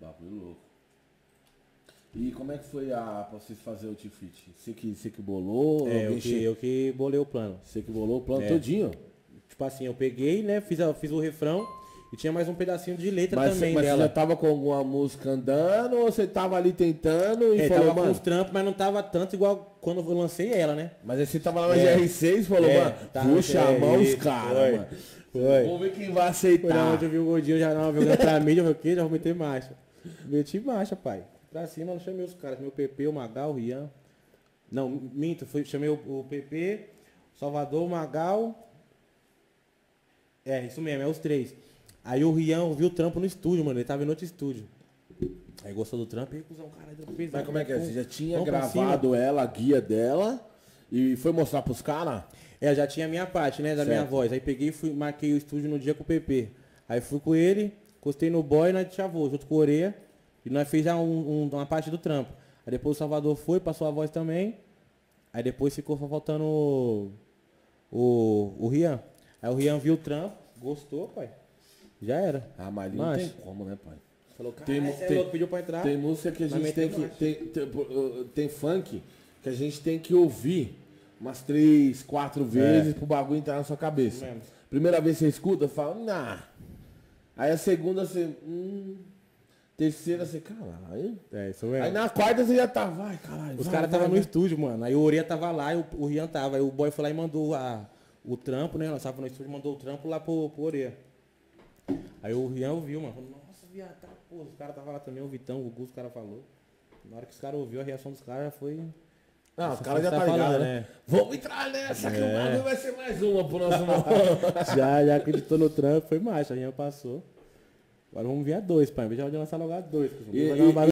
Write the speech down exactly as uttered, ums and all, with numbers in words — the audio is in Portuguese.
Bagulho louco. E como é que foi a, pra vocês fazerem o T-Fit? Você que, você que bolou? É, eu alguém que, che- eu que bolei o plano. Você que bolou o plano É. todinho? Tipo assim, eu peguei, né, fiz, a- fiz o refrão e tinha mais um pedacinho de letra Mas, também mas você dela. já tava com alguma música andando ou você tava ali tentando e É, falou, tava com mano... os trampos, mas não tava tanto igual quando eu lancei ela, né? Mas aí você tava lá na É. G R seis e falou, É, mano, tá, puxa é, a mão os isso, caras, foi, mano. foi. Vamos ver quem vai Foi na aceitar. onde eu vi o gordinho já não jogando pra mim, eu falei, o quê? Já vou meter marcha. Meti marcha, pai. Pra cima eu não chamei os caras, chamei o P P, o Magal, o Rian. Não, minto, foi, chamei o, o P P, Salvador, o Magal. É, isso mesmo, é os três. Aí o Rian viu o trampo no estúdio, mano, ele tava em outro estúdio. Aí gostou do trampo, aí cuzão, caralho, trampo pesado. Mas como é que é? Você já tinha Vamos pra gravado ela, a guia dela, e foi mostrar pros caras? É, eu já tinha a minha parte, né, da minha Certo. voz. Aí peguei e fui, marquei o estúdio no dia com o P P. Aí fui com ele, encostei no boy e nós chavou, junto com o Oreia. E nós fez já um- um- uma parte do trampo. Aí depois o Salvador foi, passou a voz também. Aí depois ficou só faltando o, o, o Rian. Aí o Rian viu o trampo, gostou, pai. Já era. Ah, mas ali não Mas- tem como, né, pai? Falou, cara, Tem mu- esse é tem- louco, pediu pra entrar. Tem música que a Vai gente tem meter que... marcha. Tem, tem, uh, tem funk que a gente tem que ouvir umas três, quatro vezes pro bagulho entrar na sua cabeça. Mesmo. Primeira vez que você escuta, fala, nah. Aí a segunda você... Hum. Terceira você, caralho. É, isso mesmo. Aí na quarta você já tá, vai, caralho. Os vai, caras vai, estavam no vai. estúdio, mano. Aí o Oreia tava lá e o, o Rian tava. Aí o boy foi lá e mandou a, o trampo, né? Nós tava no estúdio, mandou o trampo lá pro, pro Oreia. Aí o Rian ouviu, mano. Falou, nossa, viado, tá, pô. Os caras tava lá também, o Vitão, o Gugu, os caras falou. Na hora que os caras ouviu, a reação dos caras já foi... Não, os Essa caras já tá tá ligado, falando, né? né? Vamos entrar nessa, que o É. bagulho vai ser mais uma pro nosso irmão. já, já acreditou no trampo, foi marcha. A Rian passou. Agora vamos vir a dois, pai. Em vez de lançar logo a dois. E- Vai dar uma e- bagunça.